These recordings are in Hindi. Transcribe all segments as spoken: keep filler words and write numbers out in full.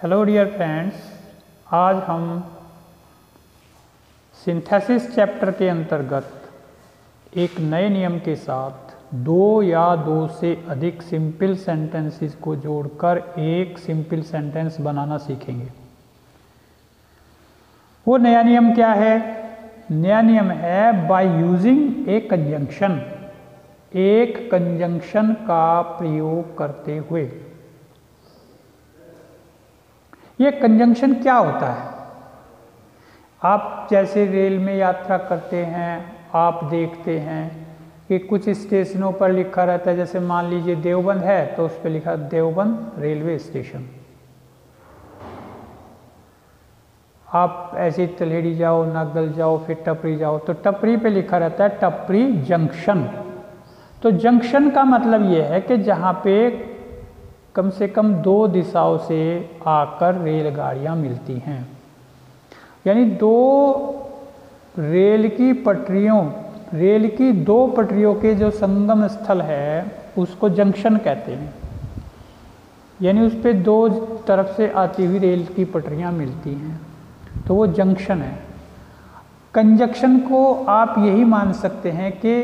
हेलो डियर फ्रेंड्स, आज हम सिंथेसिस चैप्टर के अंतर्गत एक नए नियम के साथ दो या दो से अधिक सिंपल सेंटेंसेस को जोड़कर एक सिंपल सेंटेंस बनाना सीखेंगे। वो नया नियम क्या है? नया नियम है बाय यूजिंग ए कंजंक्शन, एक कंजंक्शन का प्रयोग करते हुए। ये कंजंक्शन क्या होता है? आप जैसे रेल में यात्रा करते हैं, आप देखते हैं कि कुछ स्टेशनों पर लिखा रहता है, जैसे मान लीजिए देवबंद है तो उस पर लिखा देवबंद रेलवे स्टेशन। आप ऐसे तलेड़ी जाओ, नागल जाओ, फिर टपरी जाओ तो टपरी पे लिखा रहता है टपरी जंक्शन। तो जंक्शन का मतलब ये है कि जहाँ पे कम से कम दो दिशाओं से आकर रेलगाड़ियाँ मिलती हैं, यानी दो रेल की पटरियों रेल की दो पटरियों के जो संगम स्थल है उसको जंक्शन कहते हैं। यानी उस पर दो तरफ से आती हुई रेल की पटरियाँ मिलती हैं तो वो जंक्शन है। कंजंक्शन को आप यही मान सकते हैं कि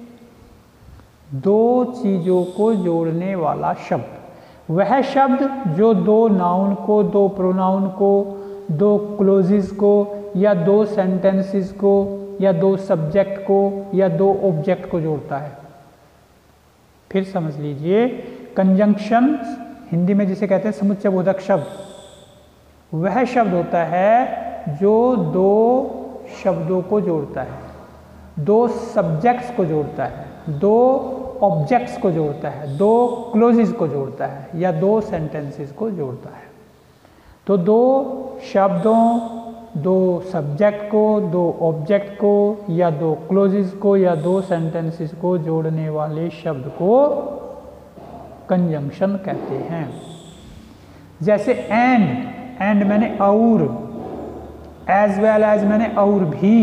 दो चीज़ों को जोड़ने वाला शब्द, वह शब्द जो दो नाउन को, दो प्रोनाउन को, दो क्लोजेस को, या दो सेंटेंसेस को, या दो सब्जेक्ट को, या दो ऑब्जेक्ट को जोड़ता है। फिर समझ लीजिए, कंजंक्शन हिंदी में जिसे कहते हैं समुच्चय बोधक शब्द, वह शब्द होता है जो दो शब्दों को जोड़ता है, दो सब्जेक्ट्स को जोड़ता है, दो ऑब्जेक्ट्स को जोड़ता है, दो क्लोजेस को जोड़ता है, या दो सेंटेंसेस को जोड़ता है। तो दो शब्दों, दो सब्जेक्ट को, दो ऑब्जेक्ट को, या दो क्लोजेस को, या दो सेंटेंसेस को जोड़ने वाले शब्द को कंजंक्शन कहते हैं। जैसे एंड, एंड मैंने और, एज वेल एज मैंने और भी।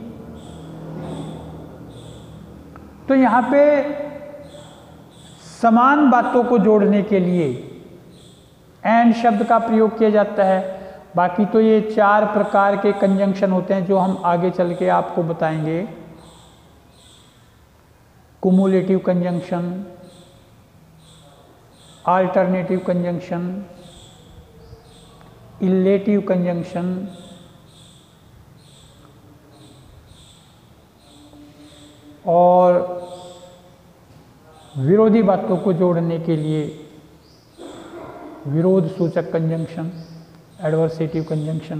तो यहाँ पे समान बातों को जोड़ने के लिए एंड शब्द का प्रयोग किया जाता है। बाकी तो ये चार प्रकार के कंजंक्शन होते हैं जो हम आगे चल के आपको बताएंगे। Cumulative conjunction, alternative conjunction, illative conjunction, और विरोधी बातों को जोड़ने के लिए विरोध सूचक कंजंक्शन, एडवर्सेटिव कंजंक्शन।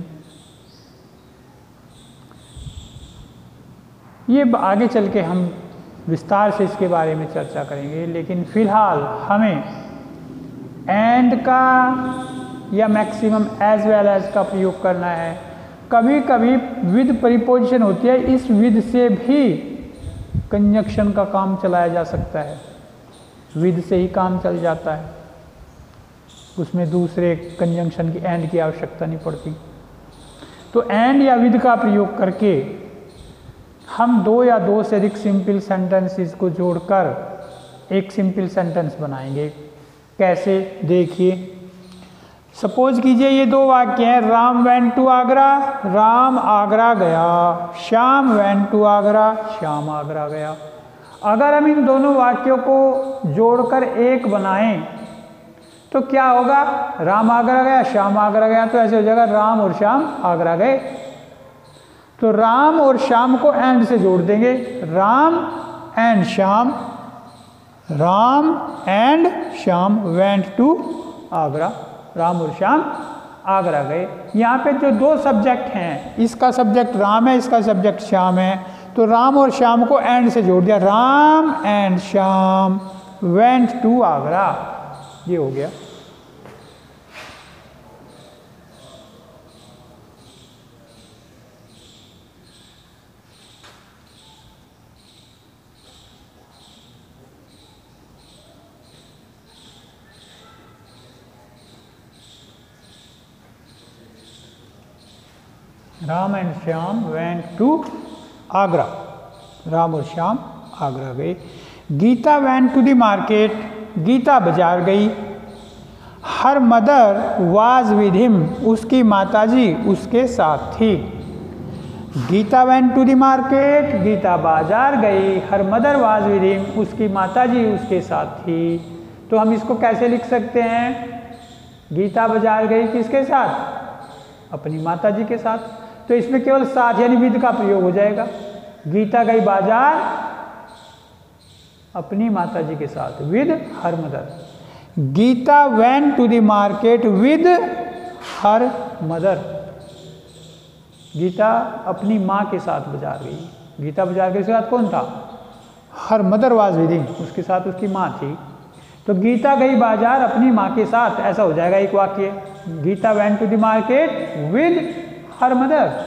ये आगे चल के हम विस्तार से इसके बारे में चर्चा करेंगे, लेकिन फिलहाल हमें एंड का या मैक्सिमम एज वेल एज का प्रयोग करना है। कभी कभी विद प्रीपोजिशन होती है, इस विद से भी कंजंक्शन का काम चलाया जा सकता है। विद से ही काम चल जाता है, उसमें दूसरे कंजंक्शन की एंड की आवश्यकता नहीं पड़ती। तो एंड या विद का प्रयोग करके हम दो या दो से अधिक सिंपल सेंटेंसेस को जोड़कर एक सिंपल सेंटेंस बनाएंगे। कैसे? देखिए, सपोज कीजिए ये दो वाक्य हैं। राम वेंट टू आगरा, राम आगरा गया। श्याम वेंट टू आगरा, श्याम आगरा गया। अगर हम इन दोनों वाक्यों को जोड़कर एक बनाएं तो क्या होगा? राम आगरा गया, श्याम आगरा गया, तो ऐसे हो जाएगा राम और श्याम आगरा गए। तो राम और श्याम को एंड से जोड़ देंगे, Ram and Shyam, Ram and Shyam went to Agra, Ram और श्याम आगरा गए। यहाँ पे जो दो सब्जेक्ट हैं, इसका सब्जेक्ट राम है, इसका सब्जेक्ट श्याम है, तो राम और श्याम को एंड से जोड़ दिया, Ram and Shyam went to Agra. ये हो गया। Ram and Shyam went to Agra, Ram और श्याम आगरा गए। Geeta went to the market, Geeta बाजार गई। Her mother was with him, उसकी माताजी उसके साथ थी। Geeta went to the market, Geeta बाजार गई। Her mother was with him, उसकी माताजी उसके साथ थी। तो हम इसको कैसे लिख सकते हैं? गीता बाजार गई किसके साथ? अपनी माताजी के साथ। तो इसमें केवल साथ यानी विद का प्रयोग हो जाएगा। गीता गई बाजार अपनी माताजी के साथ, with her mother. Geeta went to the market with her mother, Geeta अपनी माँ के साथ बाजार गई। गीता बाजार के साथ कौन था? Her mother was with him, उसके साथ उसकी माँ थी। तो गीता गई बाजार अपनी माँ के साथ, ऐसा हो जाएगा एक वाक्य। Geeta went to the market with her mother.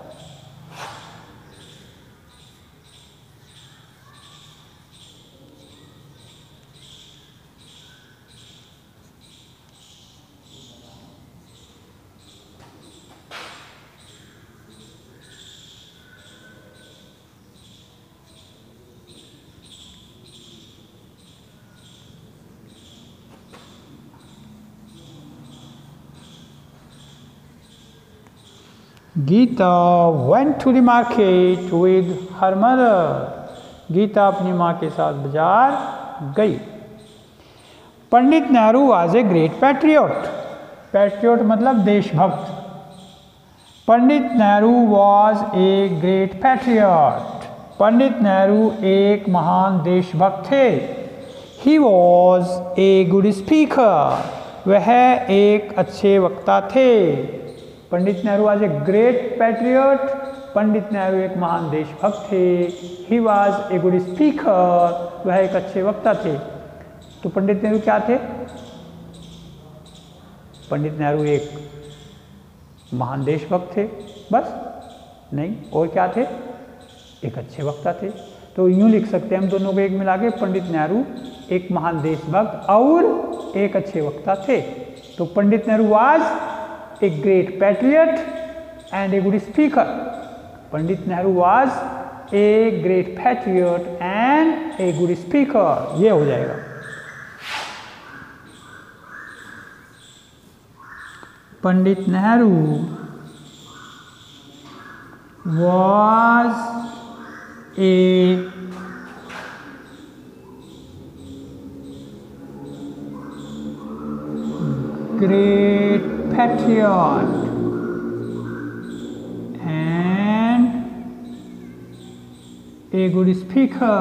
Geeta went to the market with her mother, Geeta अपनी माँ के साथ बाजार गई। Pandit Nehru was a great patriot, patriot मतलब देशभक्त। Pandit Nehru was a great patriot, Pandit Nehru एक महान देशभक्त थे। He was a good speaker, वह एक अच्छे वक्ता थे। Pandit Nehru was a great patriot, Pandit Nehru एक महान देशभक्त थे। ही वाज ए गुड स्पीकर, वह एक अच्छे वक्ता थे। तो पंडित नेहरू क्या थे? पंडित नेहरू एक महान देशभक्त थे, बस नहीं, और क्या थे? एक अच्छे वक्ता थे। तो यूं लिख सकते हैं हम दोनों को एक मिला के, पंडित नेहरू एक महान देशभक्त और एक अच्छे वक्ता थे। तो Pandit Nehru was a great patriot and a good speaker. Pandit Nehru was a great patriot and a good speaker, ये हो जाएगा। Pandit Nehru was a great patriot and a good speaker.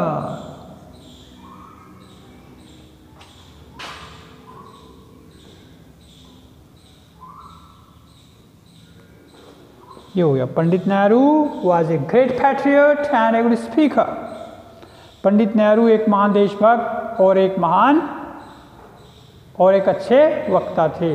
ये हो गया। Pandit Nehru was a great patriot and a good speaker. Pandit Nehru एक महान देशभक्त और एक महान और एक अच्छे वक्ता थे।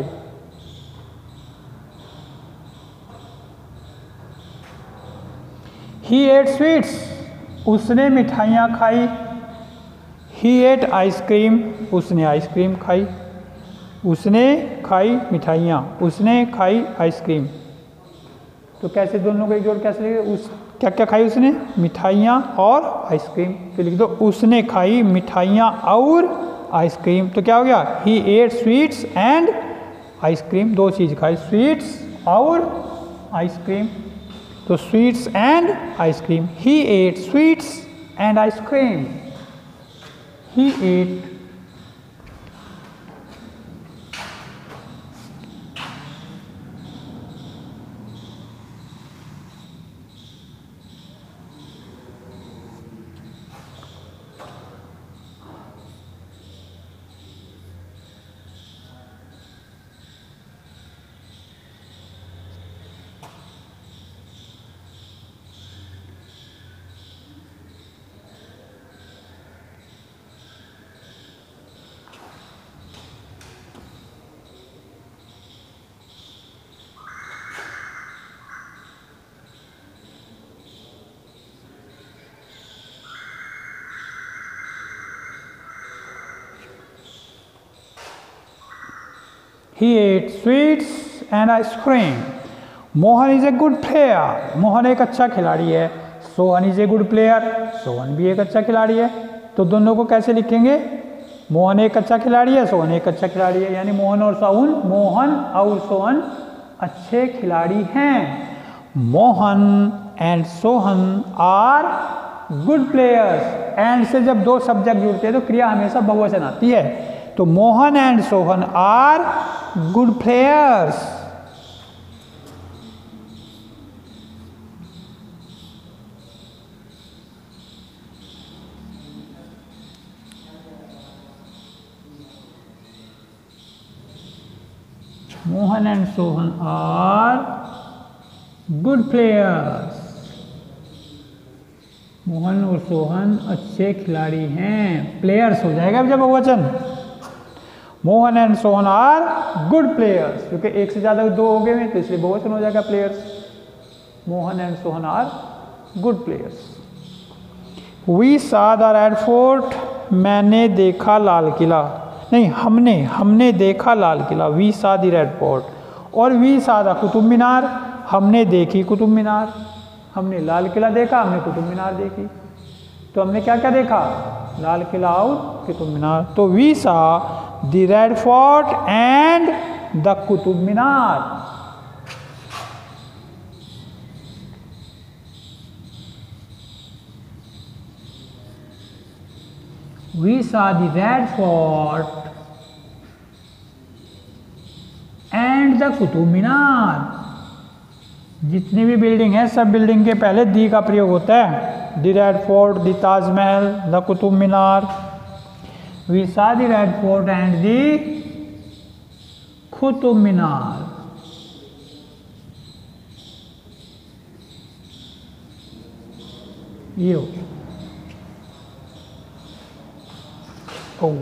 ही एट स्वीट्स, उसने मिठाइयाँ खाई। ही एट आइसक्रीम, उसने आइसक्रीम खाई। उसने खाई मिठाइयाँ, उसने खाई आइसक्रीम। तो कैसे दोनों को एक जोड़ कैसे लिखे? उस क्या क्या खाई उसने? मिठाइयाँ और आइसक्रीम। तो लिख दो उसने खाई मिठाइयाँ और आइसक्रीम। तो क्या हो गया? He ate sweets and ice cream, दो चीज़ खाई, स्वीट्स और आइसक्रीम। तो sweets and ice cream. He ate sweets and ice cream. He ate He ate sweets and ice cream. Mohan is a good player, Mohan एक अच्छा खिलाड़ी है। Sohan is a good player, Sohan भी एक अच्छा खिलाड़ी है। तो दोनों को कैसे लिखेंगे? मोहन एक अच्छा खिलाड़ी है, सोहन एक अच्छा खिलाड़ी है, यानी मोहन और सोहन मोहन और सोहन अच्छे खिलाड़ी हैं। Mohan and Sohan are good players. And से जब दो सब्जेक्ट जुड़ते हैं तो क्रिया हमेशा बहुवचन आती है। तो Mohan and Sohan are good players. Mohan and Sohan are good players. Mohan और सोहन अच्छे खिलाड़ी हैं। प्लेयर्स हो जाएगा जब बहुवचन। Mohan and Sohan are good players, क्योंकि एक से ज़्यादा दो हो गए हैं तो इसलिए बहुवचन हो जाएगा players. Mohan and Sohan are good players. We saw the Red Fort. मैंने देखा लाल किला। नहीं, हमने हमने देखा लाल किला। We saw the Red Fort. और we saw the Qutub Minar. हमने देखी कुतुब मीनार। हमने लाल किला देखा, हमने कुतुब मीनार देखी। तो हमने क्या क्या देखा? लाल किला और कुतुब मीनार। तो we saw the Red Fort and the Qutub Minar. We saw the Red Fort and the Qutub Minar. जितनी भी बिल्डिंग है सब बिल्डिंग के पहले दी का प्रयोग होता है। The Red Fort, the Taj Mahal, the Qutub Minar. We saw the Red Fort and the Qutub Minar. ये हो Oh.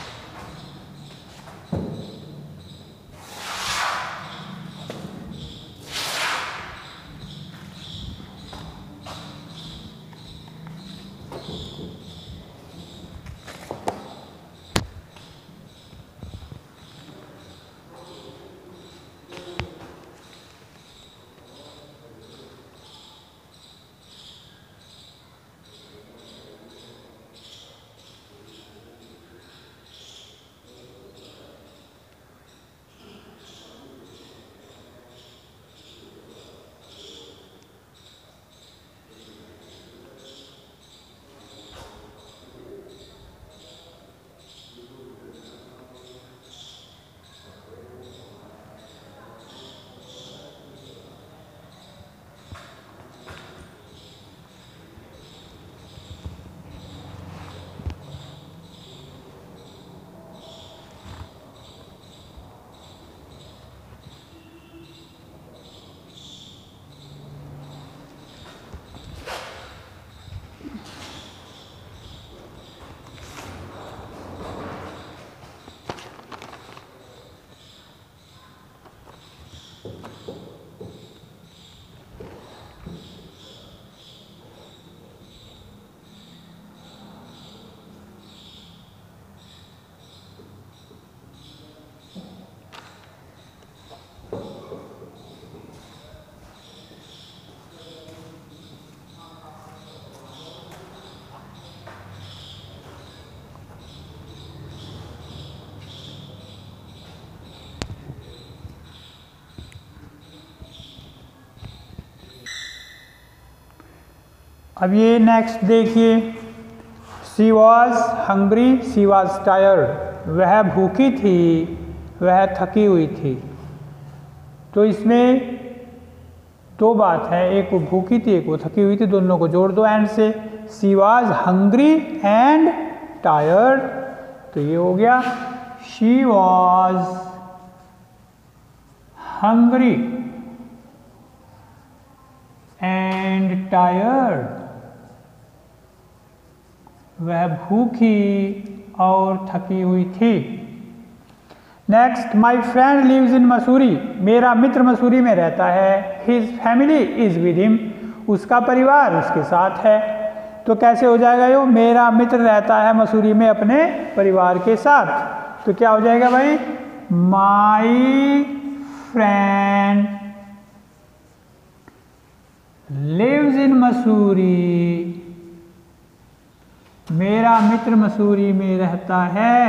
अब ये नेक्स्ट देखिए। She was hungry, she was tired. वह भूखी थी, वह थकी हुई थी। तो इसमें दो बात है, एक वो भूखी थी, एक वो थकी हुई थी, दोनों को जोड़ दो एंड से। She was hungry and tired, तो ये हो गया she was hungry and tired. वह भूखी और थकी हुई थी। Next, my friend lives in Mussoorie. मेरा मित्र मसूरी में रहता है। His family is with him. उसका परिवार उसके साथ है। तो कैसे हो जाएगा यो? मेरा मित्र रहता है मसूरी में अपने परिवार के साथ। तो क्या हो जाएगा भाई? My friend lives in Mussoorie. मेरा मित्र मित्र मसूरी में रहता है।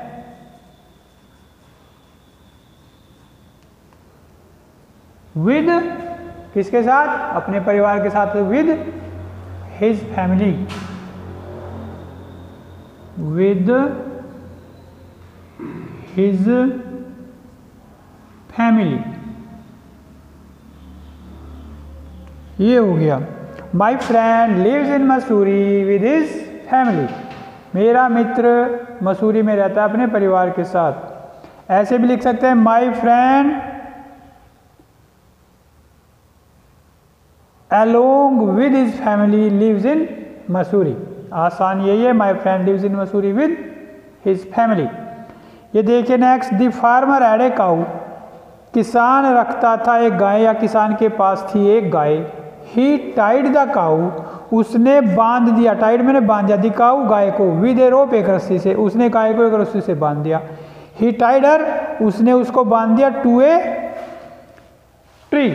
विद किसके साथ? अपने परिवार के साथ। With his family, with his family. ये हो गया। My friend lives in Mussoorie with his family. मेरा मित्र मसूरी में रहता है अपने परिवार के साथ। ऐसे भी लिख सकते हैं my friend along with his family lives in Mussoorie. आसान यही है, my friend lives in Mussoorie with his family. ये देखिए next, the farmer had a cow. किसान रखता था एक गाय, या किसान के पास थी एक गाय। ही टाइड द काऊ, उसने बांध दिया। टाइड मैंने बांध दिया। द काऊ गाय को, विद ए रोप एक रस्सी से, उसने गाय को एक रस्सी से बांध दिया। ही टाइड हर, उसने उसको बांध दिया to a tree.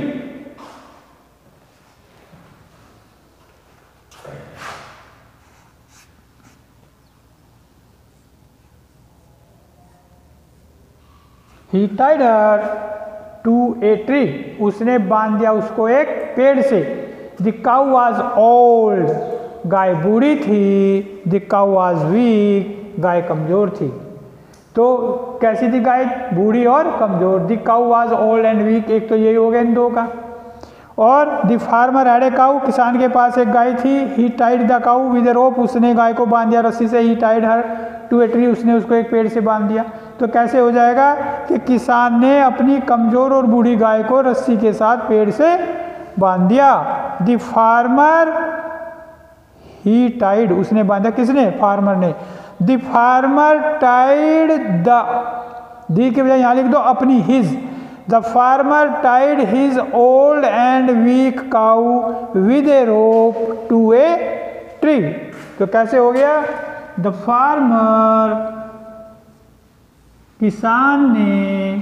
He tied her to a tree. उसने बांध दिया उसको एक पेड़ से। The cow was old. गाय बूढ़ी थी। The cow was weak. गाय कमजोर थी। तो कैसी थी गाय? बूढ़ी और कमजोर। The cow was old and weak, एक तो यही हो गया इन दो का। और the farmer had a cow, किसान के पास एक गाय थी। He tied the cow with a rope. उसने गाय को बांध दिया रस्सी से। He tied her to a tree. उसने उसको एक पेड़ से बांध दिया। तो कैसे हो जाएगा कि किसान ने अपनी कमजोर और बूढ़ी गाय को रस्सी के साथ पेड़ से बांध दिया। द फार्मर ही टाइड, उसने बांधा। किसने? फार्मर ने। The farmer tied the, the के बजाय यहां लिख दो अपनी his. The farmer tied his old and weak cow with a rope to a tree. तो कैसे हो गया? द फार्मर, किसान ने,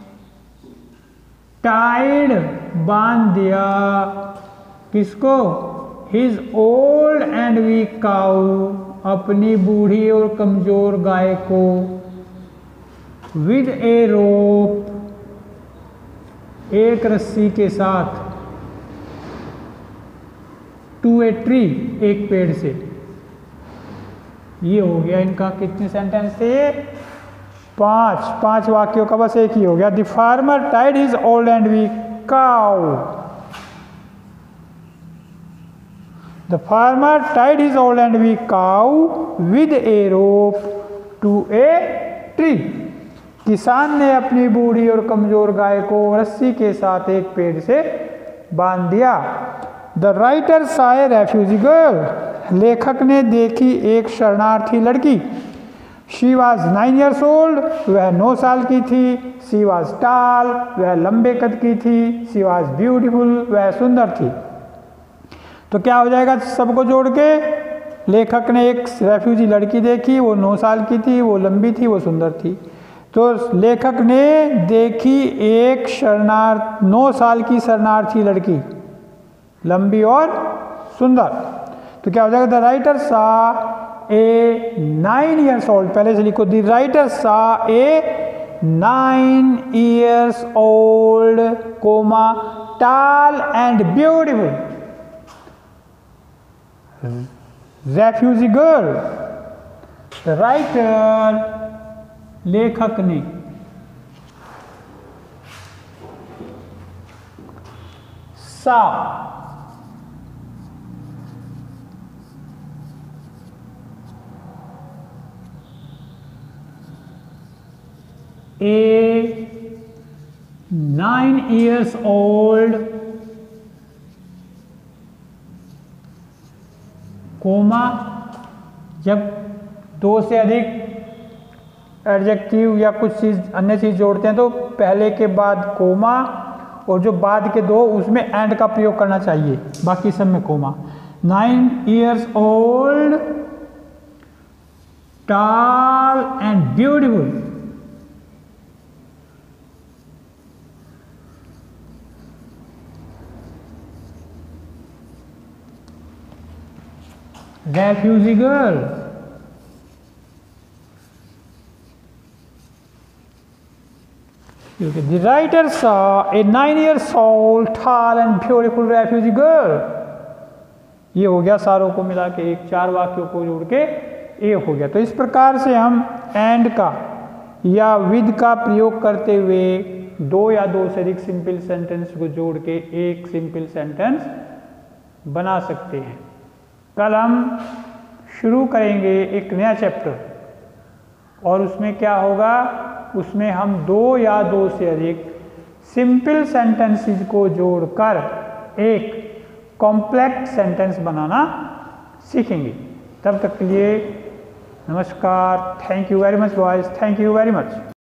टाइड बांध दिया। किसको? His old and weak cow, अपनी बूढ़ी और कमजोर गाय को, विद ए रोप, एक रस्सी के साथ, टू ए ट्री, एक पेड़ से। ये हो गया इनका कितने सेंटेंस थे? पांच। पांच वाक्यों का बस एक ही हो गया। The farmer tied his old and weak cow. The farmer tied his old and weak cow with a rope to a tree. किसान ने अपनी बूढ़ी और कमजोर गाय को रस्सी के साथ एक पेड़ से बांध दिया। The writer saw a refugee girl. लेखक ने देखी एक शरणार्थी लड़की। She was nine years old, वह नौ साल की थी। शी वॉज टाल, वह लंबे कद की थी। शी वॉज ब्यूटीफुल, वह सुंदर थी। तो क्या हो जाएगा सबको जोड़ के? लेखक ने एक रेफ्यूजी लड़की देखी, वो नौ साल की थी, वो लंबी थी, वो सुंदर थी। तो लेखक ने देखी एक शरणार्थी, नौ साल की शरणार्थी लड़की, लंबी और सुंदर। तो क्या हो जाएगा? The writer saw a nine years old, पहले से लिखो। The writer saw a nine years old comma tall and beautiful refugee girl. The writer, लेखक ने, saw, a nine years old comma, जब दो से अधिक एडजेक्टिव या कुछ चीज़ अन्य चीज़ जोड़ते हैं तो पहले के बाद कोमा, और जो बाद के दो उसमें एंड का प्रयोग करना चाहिए, बाकी सब में comma. Nine years old tall and beautiful refugee girl The writer saw a nine years old tall and beautiful refugee girl. ये हो गया सारों को मिला के एक, चार वाक्यों को जोड़ के एक हो गया। तो इस प्रकार से हम एंड का या विद का प्रयोग करते हुए दो या दो से अधिक सिंपल सेंटेंस को जोड़ के एक सिंपल सेंटेंस बना सकते हैं। कल हम शुरू करेंगे एक नया चैप्टर और उसमें क्या होगा, उसमें हम दो या दो से अधिक सिंपल सेंटेंसेस को जोड़कर एक कॉम्प्लेक्स सेंटेंस बनाना सीखेंगे। तब तक के लिए नमस्कार। Thank you very much boys, thank you very much.